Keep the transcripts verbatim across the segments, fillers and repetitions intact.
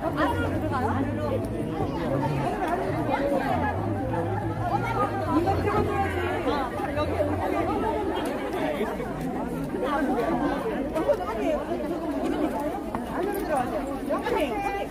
안으로 들어가요? 이거 찍어줘야지. 여기 안으로 들어가세요. 여기.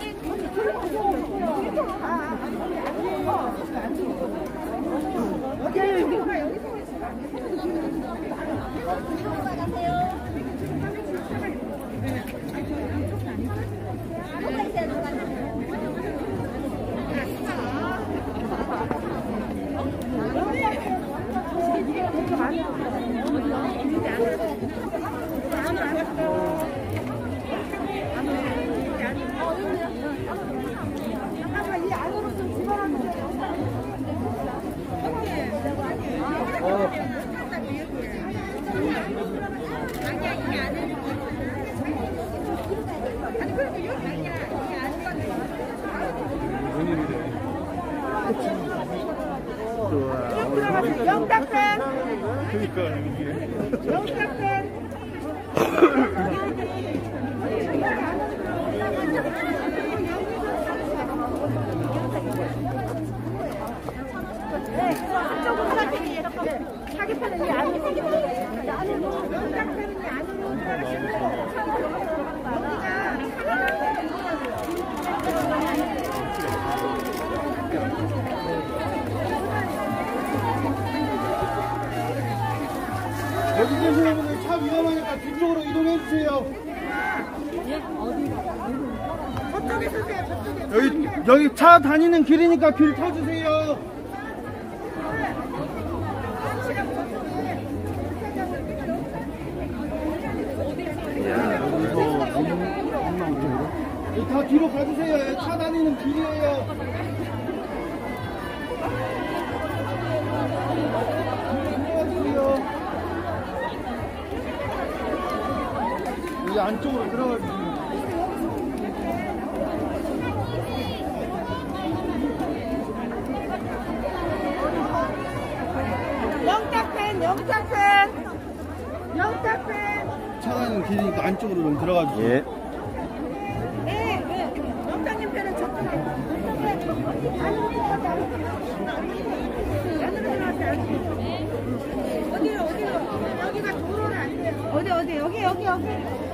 잠깐만 이 안으로 좀 집어넣으세요. 아니야 이게 안에 아니 그래도 여기 아니야 이게 안 건데. 쭉 들어가세요. 영탁팬. 그러니까 이게. 영탁팬. 네, 안쪽으로 하나씩 사기판은 이 안에 생기는 이 안으로 영탁팬은 이 안으로 들어가시고 여기 계시는 분들 차 위험하니까 뒤쪽으로 이동해 주세요. 저쪽에 서세요. 저쪽에. 여기 여기 차 다니는 길이니까 길 타주세요. 여기 다 뒤로 가주세요. 차 다니는 길이에요. 들어가주세요. 여기 안쪽으로 들어가주세요. 영탁팬, 영탁팬, 영탁팬. 차 다니는 길이니까 안쪽으로 좀 들어가 주세요. 예. 네, 네. 영탁님 편은 저쪽에. 안으로 들어가세요. 안으로 들어가세요. 어디로, 어디로. 여기가 도로는 안 돼요. 어디, 어디, 여기, 여기, 여기.